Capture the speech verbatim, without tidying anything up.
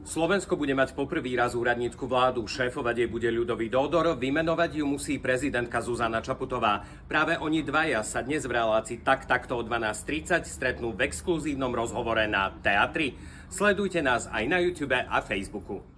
Slovensko bude mať poprvý raz úradnícku vládu. Šéfovať jej bude Ľudovít Ódor, vymenovať ju musí prezidentka Zuzana Čaputová. Práve oni dvaja sa dnes v relácii Tak takto o dvanásť tridsať stretnú v exkluzívnom rozhovore na Teatri. Sledujte nás aj na YouTube a Facebooku.